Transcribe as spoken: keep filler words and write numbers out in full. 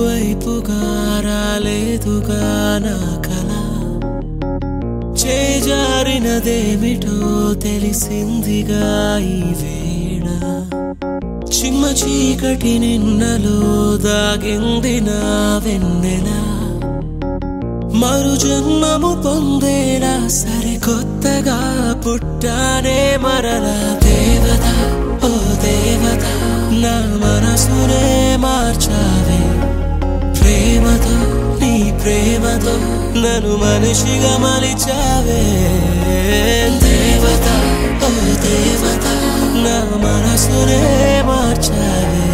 వైపుగా రాలేదుగా నా కల చేజారినదేమిటో తెలిసిందిగా ఈ వేళ చిమ్మ చీకటి నిన్నలో దాగింది నా వెన్నెల మరు జన్మము పొందేలా సరికొత్తగా పుట్టానే మరలా దేవత ఓ దేవత నా మనసునే మార్చావే ప్రేమతో నీ ప్రేమతో నన్ను మనిషిగా మలిచావే దేవత ఓ దేవత నా మనసునే మార్చావే